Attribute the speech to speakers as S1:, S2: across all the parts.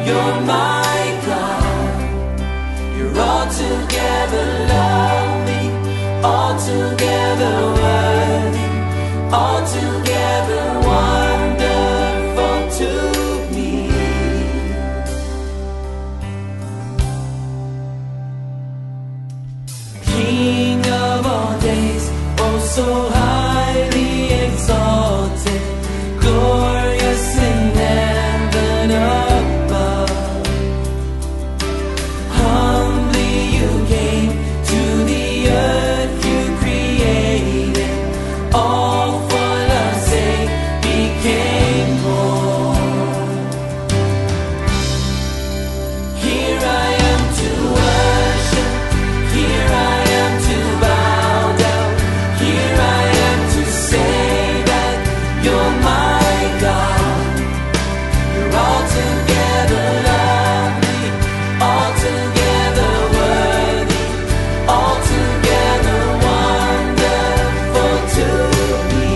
S1: You're my God. You're altogether lovely, altogether worthy, altogether wonderful to me. King of all days, oh so highly exalted, glorious in heaven above. Humbly you came to the earth you created, all for love's sake became born. Here I am to worship, here I am to bow down, here I am to say that you're my God. You're altogether lovely, altogether worthy, altogether wonderful to me.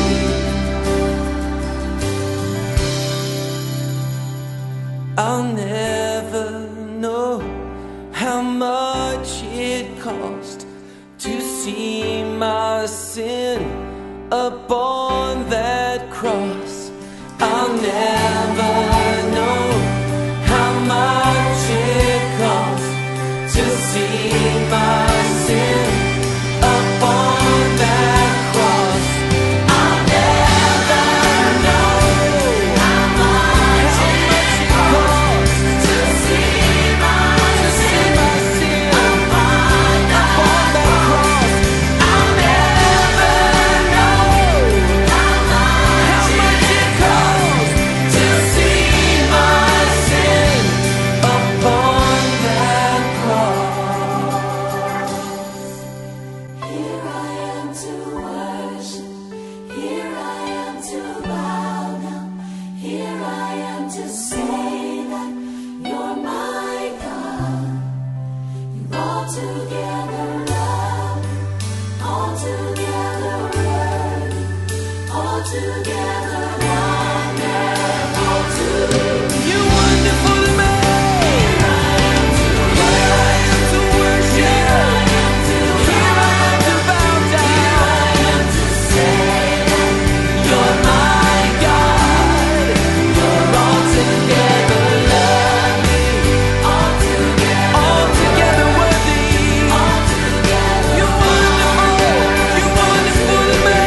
S1: I'll never know how much it cost to see my sin upon that cross. I'll never know how much it cost to see my sin upon that cross. I'll never know how much it cost to see my sin upon that cross. I'll never know how much it cost to see my sin upon that cross. Here I am to worship, here I am to bow down, here I am to say that you're my God. You're altogether lovely, altogether worthy, altogether wonderful to me. You're wonderful to me. Here I am to worship, here I am to bow down, here I am to say that you're my God. You're altogether lovely, altogether worthy, you're wonderful to me.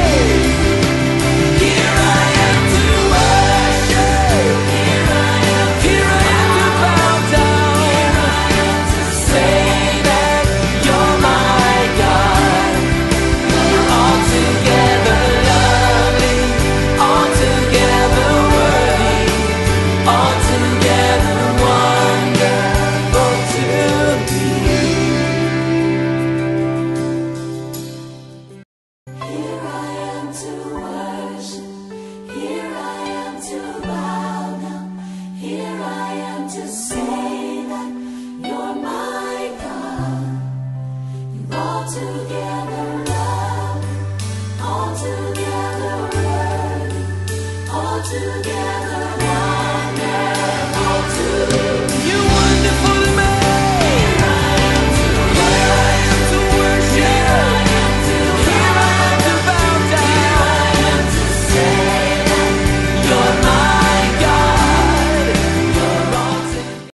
S1: Here I am to worship, here I am to bow down, here I am to say that you're my God. You're altogether lovely, altogether worthy, altogether wonderful to me. Here I am to worship, here I am to bow down, here I am to say that you're my God. You're altogether lovely, altogether worthy, altogether